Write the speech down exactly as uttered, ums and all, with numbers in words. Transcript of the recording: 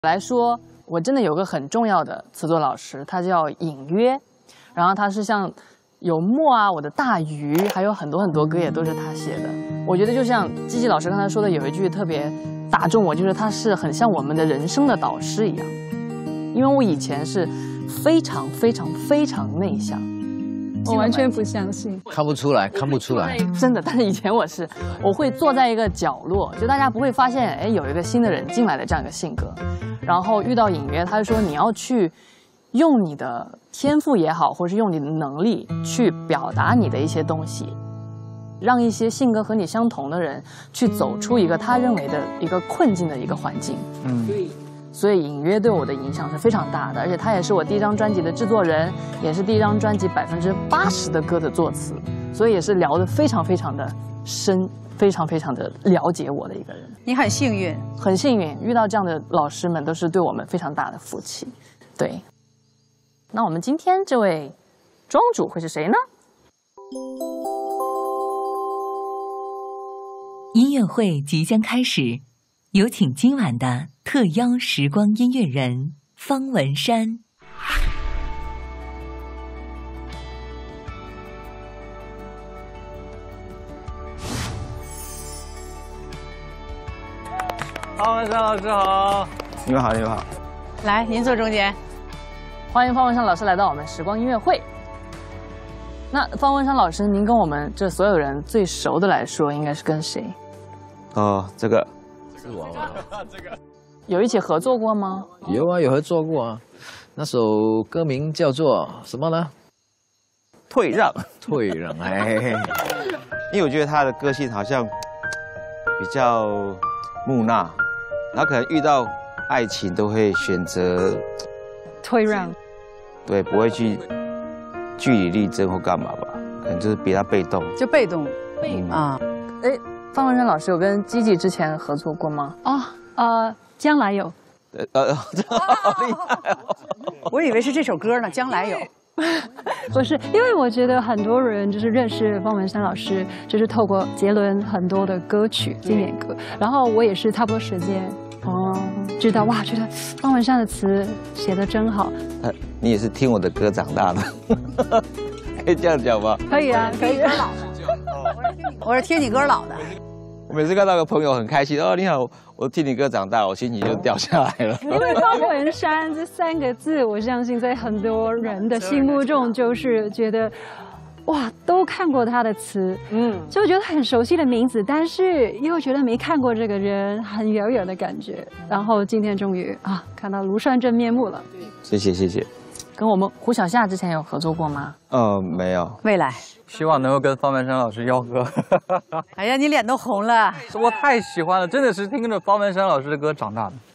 来说，我真的有个很重要的词作老师，他叫隐约，然后他是像有墨啊，我的大鱼，还有很多很多歌也都是他写的。我觉得就像基基老师刚才说的，有一句特别打中我，就是他是很像我们的人生的导师一样。因为我以前是非常非常非常内向。 我完全不相信， 看不出来，看不出来， 真的。但是以前我是，我会坐在一个角落，就大家不会发现，哎，有一个新的人进来的这样一个性格。然后遇到隐约，他就说你要去用你的天赋也好，或是用你的能力去表达你的一些东西，让一些性格和你相同的人去走出一个他认为的一个困境的一个环境。嗯，对。 所以隐约对我的影响是非常大的，而且他也是我第一张专辑的制作人，也是第一张专辑百分之八十的歌的作词，所以也是聊得非常非常的深，非常非常的了解我的一个人。 你很幸运， 很幸运遇到这样的老师们，都是对我们非常大的福气。对，那我们今天这位庄主会是谁呢？ 音乐会即将开始。 有请今晚的特邀时光音乐人方文山。 方文山老师好， 你们好，你们好。 来，您坐中间。 欢迎方文山老师来到我们时光音乐会。那方文山老师，您跟我们这所有人最熟的来说，应该是跟谁？ 哦，这个。 是我吗？ 这个有一起合作过吗？ 有啊，有合作过啊。那首歌名叫做什么呢？ 退让， 退让。哎， 因为我觉得他的个性好像比较木讷，然后可能遇到爱情都会选择退让， 对，不会去据理力争或干嘛吧，可能就是比较被动， 就被动， 嗯啊。 哎，方文山老师有跟基基之前合作过吗？ 哦，呃，将来有。 呃呃，好厉害哦！ 我以为是这首歌呢，将来有。 不是，因为我觉得很多人就是认识方文山老师，就是透过杰伦很多的歌曲、经典歌，然后我也是差不多时间哦，知道哇，觉得方文山的词写得真好。 呃，你也是听我的歌长大的，可以这样讲吗？ 可以啊，可以。 我是听你歌老的。 我每次看到个朋友很开心，哦，你好，我听你歌长大，我心情就掉下来了。 因为方文山这三个字，我相信在很多人的心目中就是觉得，哇，都看过他的词，嗯，就觉得很熟悉的名字，但是又觉得没看过这个人，很远远的感觉。然后今天终于啊，看到庐山真面目了。 谢谢谢谢。 跟我们胡小夏之前有合作过吗？ 呃，没有。 未来， 希望能够跟方文山老师吆喝。 哎呀，你脸都红了。 我太喜欢了，真的是听着方文山老师的歌长大的。